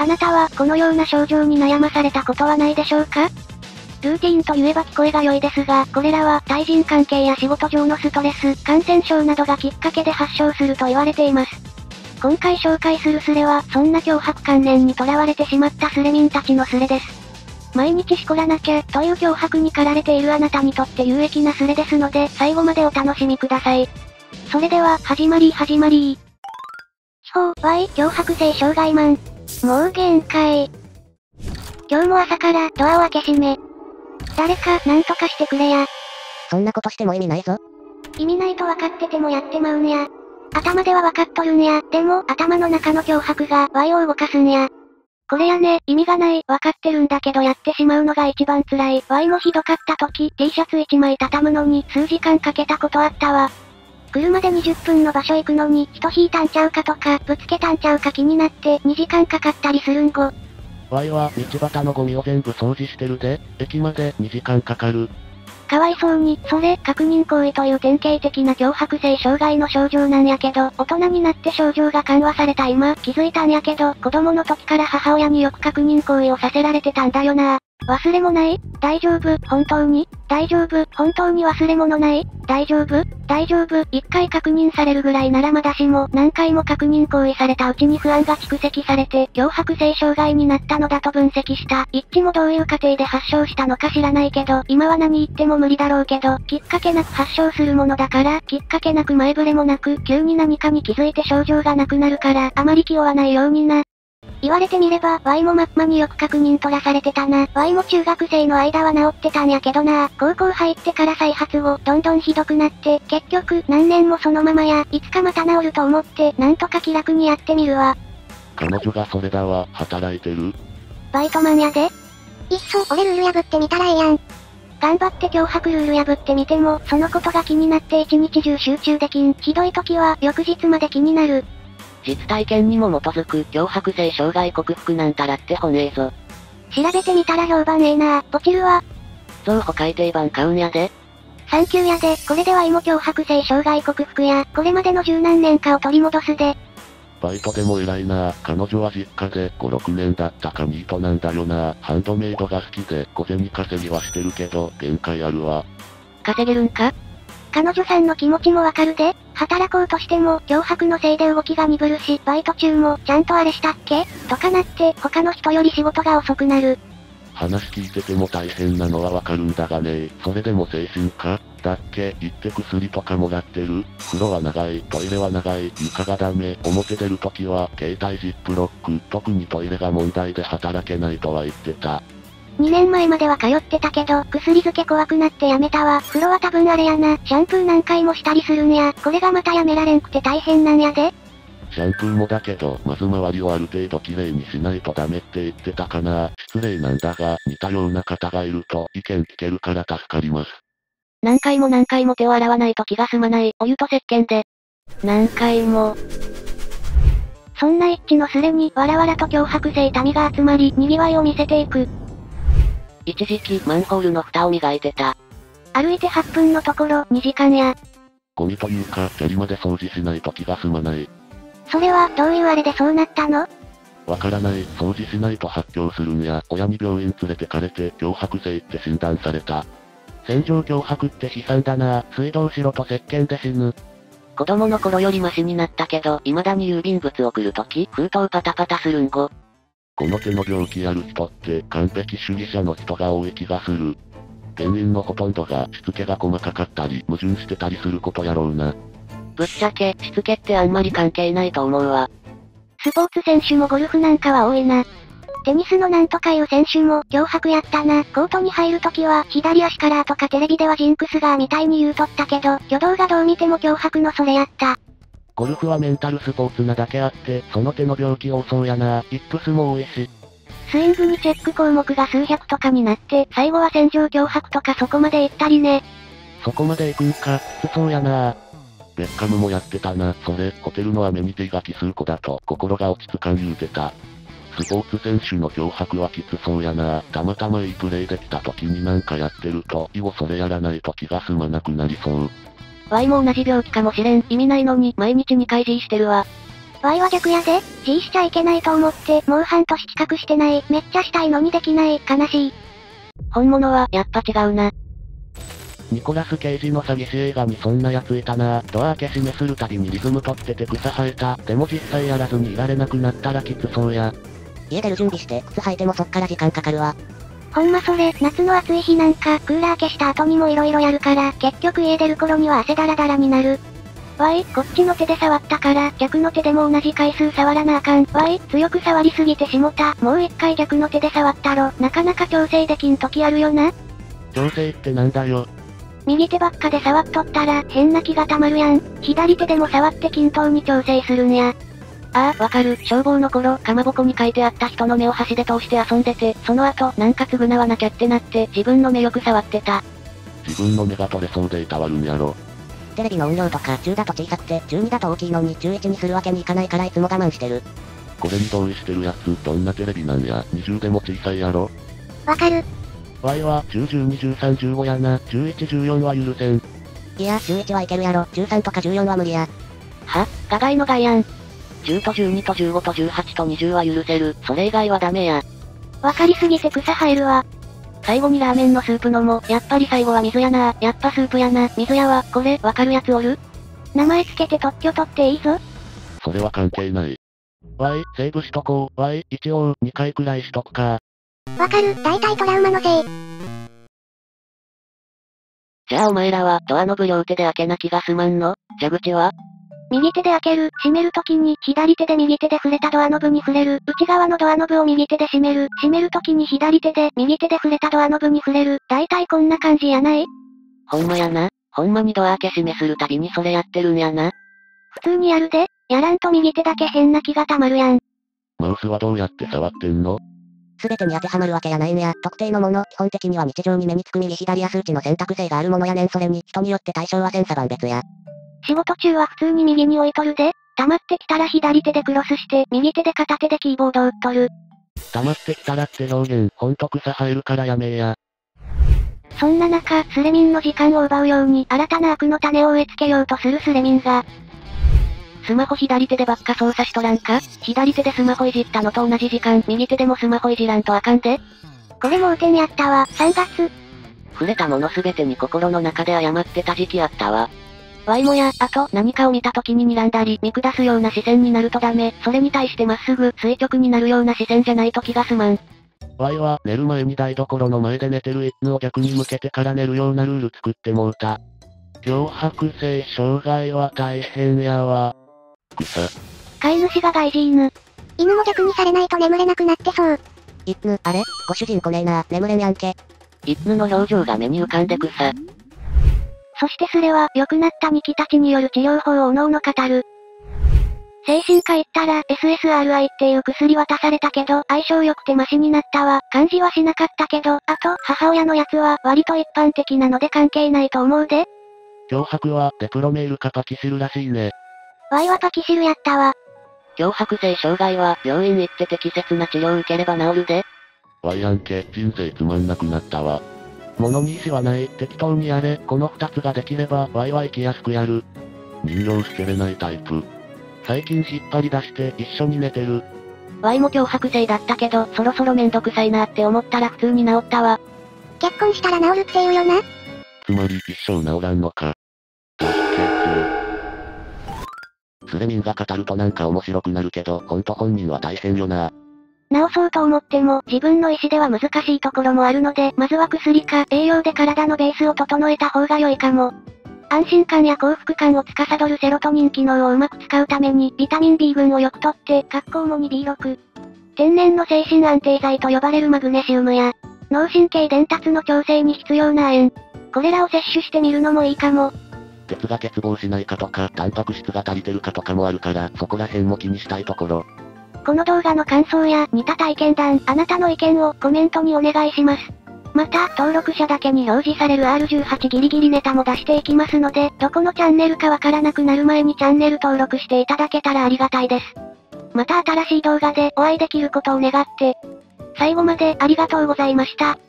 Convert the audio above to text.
あなたはこのような症状に悩まされたことはないでしょうか？ルーティーンと言えば聞こえが良いですが、これらは対人関係や仕事上のストレス、感染症などがきっかけで発症すると言われています。今回紹介するスレは、そんな強迫観念にとらわれてしまったスレ民たちのスレです。毎日しこらなきゃ、という強迫に駆られているあなたにとって有益なスレですので、最後までお楽しみください。それでは、始まり。地方、Y、強迫性障害マン。もう限界。今日も朝から、ドアを開け閉め。誰か、なんとかしてくれや。 そんなことしても意味ないぞ。 意味ないと分かっててもやってまうんや。頭では分かっとるんや。でも、頭の中の脅迫が、Y を動かすんや。これやね、意味がない、分かってるんだけどやってしまうのが一番辛い。Y もひどかった時、T シャツ1枚畳むのに、数時間かけたことあったわ。車で20分の場所行くのに、人引いたんちゃうかとか、ぶつけたんちゃうか気になって、2時間かかったりするんご。 Y は道端のゴミを全部掃除してるで、駅まで2時間かかる。 かわいそうに、それ、確認行為という典型的な強迫性障害の症状なんやけど、大人になって症状が緩和された今、気づいたんやけど、子供の時から母親によく確認行為をさせられてたんだよな。忘れもない？大丈夫？本当に？大丈夫？本当に忘れ物ない？大丈夫？一回確認されるぐらいならまだしも、何回も確認行為されたうちに不安が蓄積されて、強迫性障害になったのだと分析した。一致もどういう過程で発症したのか知らないけど、今は何言っても無理だろうけど、きっかけなく発症するものだから、きっかけなく前触れもなく、急に何かに気づいて症状がなくなるから、あまり気負わないようにな。言われてみれば、Y もマッマによく確認取らされてたな。Y も中学生の間は治ってたんやけどな。高校入ってから再発後、どんどんひどくなって、結局、何年もそのままや、いつかまた治ると思って、なんとか気楽にやってみるわ。 彼女がそれだわ、働いてる？ バイトマンやで。 いっそ、俺ルール破ってみたらええやん。 頑張って脅迫ルール破ってみても、そのことが気になって一日中集中できん。ひどい時は、翌日まで気になる。 実体験にも基づく強迫性障害克服なんたらって本ええぞ。 調べてみたら評判ええな。ポチるわ。 増補改訂版買うんやで。 サンキューやで、これでは芋強迫性障害克服や、これまでの十何年かを取り戻すで。 バイトでも偉いな。彼女は実家で5、6年だったかニートなんだよな。ハンドメイドが好きで小銭稼ぎはしてるけど、限界あるわ。 稼げるんか？ 彼女さんの気持ちもわかるで。働こうとしても、脅迫のせいで動きが鈍るし、バイト中も、ちゃんとあれしたっけとかなって、他の人より仕事が遅くなる。 話聞いてても大変なのはわかるんだがね。それでも精神科だっけ行って薬とかもらってる？風呂は長い、トイレは長い、床がダメ、表出るときは、携帯ジップロック、特にトイレが問題で働けないとは言ってた。 2年前までは通ってたけど、薬漬け怖くなってやめたわ。風呂は多分あれやな。シャンプー何回もしたりするんや。これがまたやめられんくて大変なんやで。 シャンプーもだけど、まず周りをある程度綺麗にしないとダメって言ってたかな。失礼なんだが、似たような方がいると意見聞けるから助かります。 何回も手を洗わないと気が済まない。お湯と石鹸で。何回も。 そんな一致のスレに、わらわらと脅迫性民が集まり、賑わいを見せていく。 一時期、マンホールの蓋を磨いてた。 歩いて8分のところ、2時間や。 ゴミというか、砂利まで掃除しないと気が済まない。 それは、どういうあれでそうなったの？ わからない、掃除しないと発狂するんや。親に病院連れてかれて、脅迫性って診断された。戦場脅迫って悲惨だな。水道しろと石鹸で死ぬ。 子供の頃よりマシになったけど、未だに郵便物送るとき、封筒パタパタするんご。 この手の病気ある人って完璧主義者の人が多い気がする。原因のほとんどがしつけが細かかったり矛盾してたりすることやろうな。 ぶっちゃけ、しつけってあんまり関係ないと思うわ。 スポーツ選手もゴルフなんかは多いな。テニスのなんとかいう選手も脅迫やったな。コートに入るときは左足からとかテレビではジンクスがみたいに言うとったけど、挙動がどう見ても脅迫のそれやった。 ゴルフはメンタルスポーツなだけあって、その手の病気多そうやな。イップスも多いし。 スイングにチェック項目が数百とかになって、最後は戦場脅迫とかそこまで行ったりね。 そこまで行くんか、きつそうやな。ベッカムもやってたな。それ、ホテルの雨に手がきする子だと、心が落ち着かん言うてた。スポーツ選手の脅迫はきつそうやな。たまたまいいプレイできた時になんかやってると、以後それやらないと気が済まなくなりそう。 Y も同じ病気かもしれん。意味ないのに、毎日2回 G してるわ。 Y は逆やで、G しちゃいけないと思って、もう半年近くしてない。めっちゃしたいのにできない。悲しい。 本物は、やっぱ違うな。 ニコラス・ケイジの詐欺師映画にそんなやついたな。ドア開け閉めするたびにリズム取ってて草生えた。でも実際やらずにいられなくなったらきつそうや。 家出る準備して、靴履いてもそっから時間かかるわ。 ほんまそれ、夏の暑い日なんか、クーラー消した後にも色々やるから、結局家出る頃には汗だらだらになる。Y、こっちの手で触ったから、逆の手でも同じ回数触らなあかん。Y、強く触りすぎてしもた。もう一回逆の手で触ったろ。なかなか調整できん時あるよな。 調整ってなんだよ。 右手ばっかで触っとったら、変な気がたまるやん。左手でも触って均等に調整するんや。 ああ、わかる。消防の頃、かまぼこに書いてあった人の目を箸で通して遊んでて、その後、なんか償わなきゃってなって、自分の目よく触ってた。 自分の目が取れそうでいたわるんやろ。 テレビの音量とか10だと小さくて、12だと大きいのに11にするわけにいかないからいつも我慢してる。 これに同意してるやつ、どんなテレビなんや。20でも小さいやろ。 わかる。 Y は10、12、13、15やな。11、14は許せん。 いや、11はいけるやろ。13とか14は無理や。 は？ガガイのガイアン。10と12と15と18と20は許せる。それ以外はダメや。 わかりすぎて草生えるわ。 最後にラーメンのスープ飲もう。やっぱり最後は水やな。やっぱスープやな。水やは、これ、わかるやつおる？ 名前つけて特許取っていいぞ。 それは関係ない。Y、セーブしとこう。Y、一応、2回くらいしとくか。 わかる。大体トラウマのせい。 じゃあお前らは、ドアノブ両手で開けな気がすまんの？蛇口は？ 右手で開ける。閉めるときに、左手で右手で触れたドアノブに触れる。内側のドアノブを右手で閉める。閉めるときに左手で、右手で触れたドアノブに触れる。だいたいこんな感じやない？ ほんまやな。ほんまにドア開け閉めするたびにそれやってるんやな。 普通にやるで。やらんと右手だけ変な気がたまるやん。 マウスはどうやって触ってんの？ すべてに当てはまるわけやないんや。特定のもの、基本的には日常に目につく右左や数値の選択性があるものやねん。それに、人によって対象は千差万別や。 仕事中は普通に右に置いとるで。溜まってきたら左手でクロスして、右手で片手でキーボード打っとる。 溜まってきたらって表現、ほんと草生えるからやめえや。 そんな中、スレミンの時間を奪うように新たな悪の種を植え付けようとするスレミンが、 スマホ左手でばっか操作しとらんか？左手でスマホいじったのと同じ時間、右手でもスマホいじらんとあかんで。 これ盲点やったわ。3月。 触れたものすべてに心の中で謝ってた時期あったわ。Y もや、あと、何かを見た時に睨んだり、見下すような視線になるとダメ。それに対してまっすぐ、垂直になるような視線じゃないと気が済まん。 Y は、寝る前に台所の前で寝てる一を逆に向けてから寝るようなルール作ってもうた。強迫性障害は大変やわ。 飼い主が外人犬。 犬も逆にされないと眠れなくなってそう。犬、あれ？ご主人来ねえな、眠れんやんけ。 犬の表情が目に浮かんでくさ。 そしてスレは、良くなったニキたちによる治療法をおのおの語る。精神科行ったら、SSRI っていう薬渡されたけど、相性良くてマシになったわ。感じはしなかったけど、あと、母親のやつは、割と一般的なので関係ないと思うで。 脅迫は、デプロメールかパキシルらしいね。 Y はパキシルやったわ。 強迫性障害は、病院行って適切な治療受ければ治るで。 Y やんけ、人生つまんなくなったわ。物に意志はない、適当にやれ、この二つができれば、Y は生きやすくやる。人形捨てれないタイプ。最近引っ張り出して一緒に寝てる。 Y も脅迫性だったけど、そろそろめんどくさいなって思ったら普通に治ったわ。 結婚したら治るって言うよな。 つまり一生治らんのか。スレミンが語るとなんか面白くなるけど、ほんと本人は大変よな。 治そうと思っても、自分の意思では難しいところもあるので、まずは薬か、栄養で体のベースを整えた方が良いかも。安心感や幸福感を司るセロトニン機能をうまく使うために、ビタミン B 群をよくとって、主に B6。天然の精神安定剤と呼ばれるマグネシウムや、脳神経伝達の調整に必要な亜鉛。これらを摂取してみるのもいいかも。 鉄が欠乏しないかとか、タンパク質が足りてるかとかもあるから、そこら辺も気にしたいところ。 この動画の感想や似た体験談、あなたの意見をコメントにお願いします。また、登録者だけに表示される R18 ギリギリネタも出していきますので、どこのチャンネルかわからなくなる前にチャンネル登録していただけたらありがたいです。また新しい動画でお会いできることを願って、最後までありがとうございました。